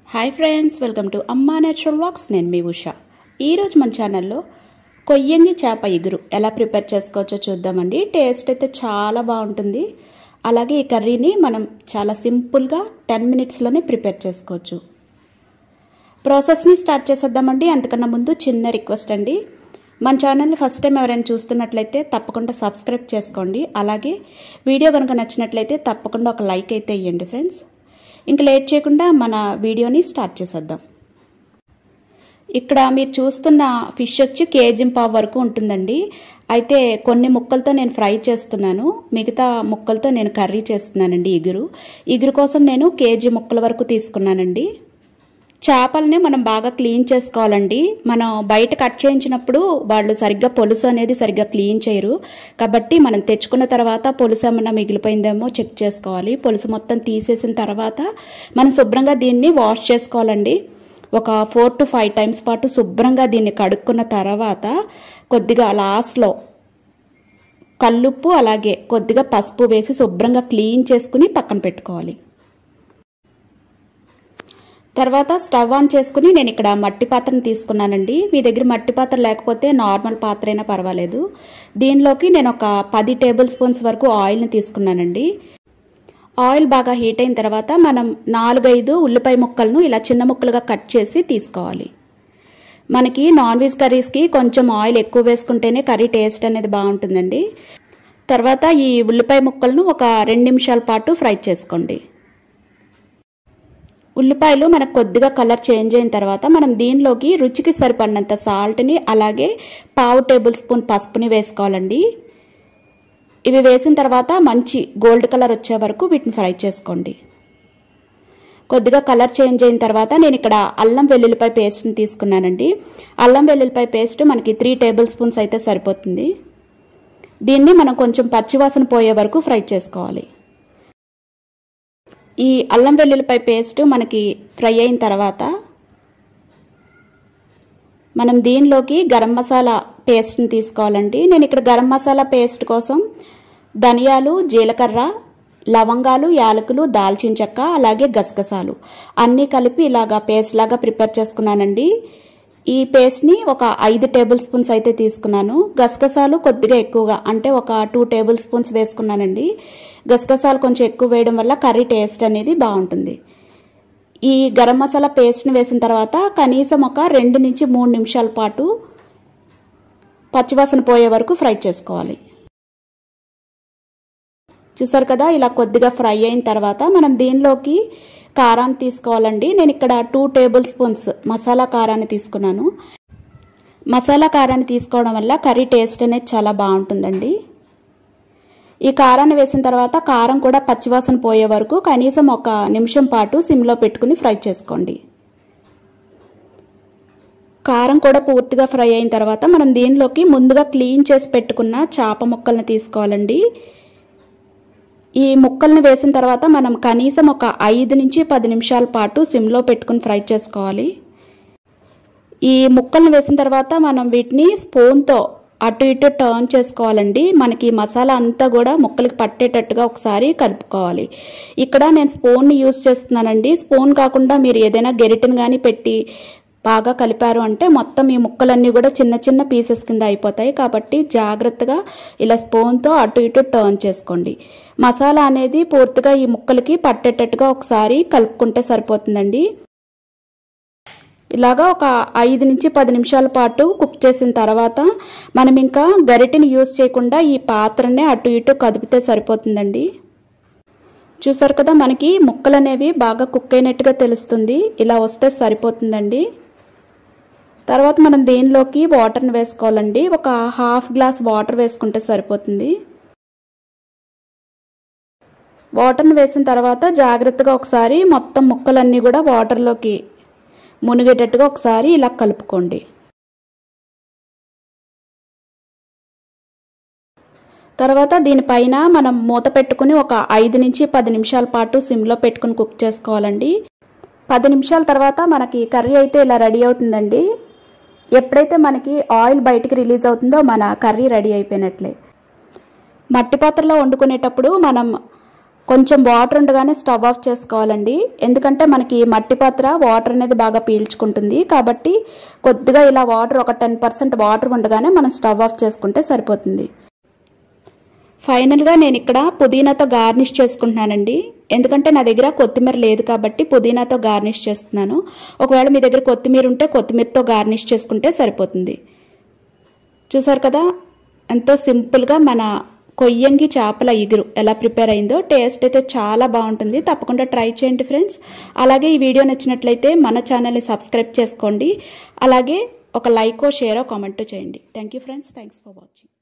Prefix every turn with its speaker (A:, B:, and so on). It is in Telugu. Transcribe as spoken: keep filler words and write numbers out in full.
A: Hi friends, welcome to Amma natural vlogs. నేను మీ ఉషా. ఈరోజు మన ఛానల్లో కొయ్యంగి చేప ఇగురు ఎలా ప్రిపేర్ చేసుకోవచ్చో చూద్దామండి. టేస్ట్ అయితే చాలా బాగుంటుంది. అలాగే ఈ కర్రీని మనం చాలా సింపుల్గా టెన్ మినిట్స్లోనే ప్రిపేర్ చేసుకోవచ్చు. ప్రాసెస్ని స్టార్ట్ చేసేద్దామండి. అంతకన్నా ముందు చిన్న రిక్వెస్ట్ అండి, మన ఛానల్ని ఫస్ట్ టైం ఎవరైనా చూస్తున్నట్లయితే తప్పకుండా సబ్స్క్రైబ్ చేసుకోండి. అలాగే వీడియో కనుక నచ్చినట్లయితే తప్పకుండా ఒక లైక్ అయితే ఇవ్వండి ఫ్రెండ్స్. ఇంక లేట్ చేయకుండా మన వీడియోని స్టార్ట్ చేసేద్దాం. ఇక్కడ మీరు చూస్తున్న ఫిష్ వచ్చి కేజీ పావు వరకు ఉంటుందండి. అయితే కొన్ని ముక్కలతో నేను ఫ్రై చేస్తున్నాను, మిగతా ముక్కలతో నేను కర్రీ చేస్తున్నానండి. ఇగురు ఇగురు కోసం నేను కేజీ ముక్కల వరకు తీసుకున్నానండి. చేపలని మనం బాగా క్లీన్ చేసుకోవాలండి. మనం బయట కట్ చేయించినప్పుడు వాళ్ళు సరిగ్గా పొలుసు అనేది సరిగ్గా క్లీన్ చేయరు. కాబట్టి మనం తెచ్చుకున్న తర్వాత పొలుసు ఏమన్నా మిగిలిపోయిందేమో చెక్ చేసుకోవాలి. పొలుసు మొత్తం తీసేసిన తర్వాత మనం శుభ్రంగా దీన్ని వాష్ చేసుకోవాలండి. ఒక ఫోర్ టు ఫైవ్ టైమ్స్ పాటు శుభ్రంగా దీన్ని కడుక్కున్న తర్వాత కొద్దిగా లాస్ట్లో కల్లుప్పు అలాగే కొద్దిగా పసుపు వేసి శుభ్రంగా క్లీన్ చేసుకుని పక్కన పెట్టుకోవాలి. తర్వాత స్టవ్ ఆన్ చేసుకుని నేను ఇక్కడ మట్టి పాత్రను తీసుకున్నానండి. మీ దగ్గర మట్టి పాత్ర లేకపోతే నార్మల్ పాత్ర అయినా పర్వాలేదు. దీనిలోకి నేను ఒక పది టేబుల్ స్పూన్స్ వరకు ఆయిల్ని తీసుకున్నానండి. ఆయిల్ బాగా హీట్ అయిన తర్వాత మనం నాలుగైదు ఉల్లిపాయ ముక్కలను ఇలా చిన్న ముక్కలుగా కట్ చేసి తీసుకోవాలి. మనకి నాన్ వెజ్ కర్రీస్కి కొంచెం ఆయిల్ ఎక్కువ వేసుకుంటేనే కర్రీ టేస్ట్ అనేది బాగుంటుందండి. తర్వాత ఈ ఉల్లిపాయ ముక్కలను ఒక రెండు నిమిషాల పాటు ఫ్రై చేసుకోండి. ఉల్లిపాయలు మనకు కొద్దిగా కలర్ చేంజ్ అయిన తర్వాత మనం దీనిలోకి రుచికి సరిపడినంత సాల్ట్ని అలాగే పావు టేబుల్ స్పూన్ పసుపుని వేసుకోవాలండి. ఇవి వేసిన తర్వాత మంచి గోల్డ్ కలర్ వచ్చే వరకు వీటిని ఫ్రై చేసుకోండి. కొద్దిగా కలర్ చేంజ్ అయిన తర్వాత నేను ఇక్కడ అల్లం వెల్లుల్లిపాయ పేస్ట్ని తీసుకున్నానండి. అల్లం వెల్లుల్లిపాయ పేస్ట్ మనకి త్రీ టేబుల్ స్పూన్స్ అయితే సరిపోతుంది. దీన్ని మనం కొంచెం పచ్చివాసన పోయే వరకు ఫ్రై చేసుకోవాలి. ఈ అల్లం వెల్లుల్లిపాయ పేస్ట్ మనకి ఫ్రై అయిన తర్వాత మనం దీనిలోకి గరం మసాలా పేస్ట్ని తీసుకోవాలండి. నేను ఇక్కడ గరం మసాలా పేస్ట్ కోసం ధనియాలు, జీలకర్ర, లవంగాలు, యాలకులు, దాల్చిన చెక్క అలాగే గసగసాలు అన్నీ కలిపి ఇలాగా పేస్ట్ లాగా ప్రిపేర్ చేసుకున్నానండి. ఈ పేస్ట్ని ఒక ఐదు టేబుల్ స్పూన్స్ అయితే తీసుకున్నాను. గసగసాలు కొద్దిగా ఎక్కువగా అంటే ఒక టూ టేబుల్ స్పూన్స్ వేసుకున్నానండి. గసగసాలు కొంచెం ఎక్కువ వేయడం వల్ల కర్రీ టేస్ట్ అనేది బాగుంటుంది. ఈ గరం మసాలా పేస్ట్ని వేసిన తర్వాత కనీసం ఒక రెండు నుంచి మూడు నిమిషాల పాటు పచ్చివాసన పోయే వరకు ఫ్రై చేసుకోవాలి. చూసారు కదా, ఇలా కొద్దిగా ఫ్రై అయిన తర్వాత మనం దీనిలోకి కారాన్ని తీసుకోవాలండి. నేను ఇక్కడ టూ టేబుల్ స్పూన్స్ మసాలా కారాన్ని తీసుకున్నాను. మసాలా కారాన్ని తీసుకోవడం వల్ల కర్రీ టేస్ట్ అనేది చాలా బాగుంటుందండి. ఈ కారాన్ని వేసిన తర్వాత కారం కూడా పచ్చివాసన పోయే వరకు కనీసం ఒక నిమిషం పాటు సిమ్లో పెట్టుకుని ఫ్రై చేసుకోండి. కారం కూడా పూర్తిగా ఫ్రై అయిన తర్వాత మనం దీనిలోకి ముందుగా క్లీన్ చేసి పెట్టుకున్న చేప ముక్కల్ని తీసుకోవాలండి. ఈ ముక్కల్ని వేసిన తర్వాత మనం కనీసం ఒక ఐదు నుంచి పది నిమిషాల పాటు సిమ్లో పెట్టుకుని ఫ్రై చేసుకోవాలి. ఈ ముక్కల్ని వేసిన తర్వాత మనం వీటిని స్పూన్తో అటు ఇటు టర్న్ చేసుకోవాలండి. మనకి మసాలా అంతా కూడా ముక్కలకి పట్టేటట్టుగా ఒకసారి కలుపుకోవాలి. ఇక్కడ నేను స్పూన్ని యూజ్ చేస్తున్నానండి. స్పూన్ కాకుండా మీరు ఏదైనా గెరిటను కానీ పెట్టి బాగా కలిపారు అంటే మొత్తం ఈ ముక్కలన్నీ కూడా చిన్న చిన్న పీసెస్ కింద అయిపోతాయి. కాబట్టి జాగ్రత్తగా ఇలా స్పూన్తో అటు ఇటు టర్న్ చేసుకోండి. మసాలా అనేది పూర్తిగా ఈ ముక్కలకి పట్టేటట్టుగా ఒకసారి కలుపుకుంటే సరిపోతుందండి. ఇలాగా ఒక ఐదు నుంచి పది నిమిషాల పాటు కుక్ చేసిన తర్వాత మనం ఇంకా గరిటెని యూజ్ చేయకుండా ఈ పాత్రనే అటు ఇటు కదిపితే సరిపోతుందండి. చూసారు కదా, మనకి ముక్కలు అనేవి బాగా కుక్ అయినట్టుగా తెలుస్తుంది. ఇలా వస్తే సరిపోతుందండి. తర్వాత మనం దీనిలోకి వాటర్ని వేసుకోవాలండి. ఒక హాఫ్ గ్లాస్ వాటర్ వేసుకుంటే సరిపోతుంది. వాటర్ని వేసిన తర్వాత జాగ్రత్తగా ఒకసారి మొత్తం ముక్కలన్నీ కూడా వాటర్లోకి మునిగేటట్టుగా ఒకసారి ఇలా కలుపుకోండి. తర్వాత దీనిపైన మనం మూత పెట్టుకుని ఒక ఐదు నుంచి పది నిమిషాల పాటు సిమ్లో పెట్టుకుని కుక్ చేసుకోవాలండి. పది నిమిషాల తర్వాత మనకి కర్రీ అయితే ఇలా రెడీ అవుతుందండి. ఎప్పుడైతే మనకి ఆయిల్ బయటికి రిలీజ్ అవుతుందో మన కర్రీ రెడీ అయిపోయినట్లే. మట్టి పాత్రలో వండుకునేటప్పుడు మనం కొంచెం వాటర్ ఉండగానే స్టవ్ ఆఫ్ చేసుకోవాలండి. ఎందుకంటే మనకి మట్టి పాత్ర వాటర్ అనేది బాగా పీల్చుకుంటుంది కాబట్టి కొద్దిగా ఇలా వాటర్ ఒక టెన్ పర్సెంట్ వాటర్ ఉండగానే మనం స్టవ్ ఆఫ్ చేసుకుంటే సరిపోతుంది. ఫైనల్గా నేను ఇక్కడ పుదీనాతో గార్నిష్ చేసుకుంటున్నానండి. ఎందుకంటే నా దగ్గర కొత్తిమీర లేదు కాబట్టి పుదీనాతో గార్నిష్ చేస్తున్నాను. ఒకవేళ మీ దగ్గర కొత్తిమీర ఉంటే కొత్తిమీరతో గార్నిష్ చేసుకుంటే సరిపోతుంది. చూసారు కదా ఎంతో సింపుల్గా మన కొయ్యంగి చేపల ఇగురు ఎలా ప్రిపేర్ అయిందో. టేస్ట్ అయితే చాలా బాగుంటుంది. తప్పకుండా ట్రై చేయండి ఫ్రెండ్స్. అలాగే ఈ వీడియో నచ్చినట్లయితే మన ఛానల్ని సబ్స్క్రైబ్ చేసుకోండి. అలాగే ఒక లైకో షేరో కామెంటో చేయండి. Thank you friends. Thanks for watching.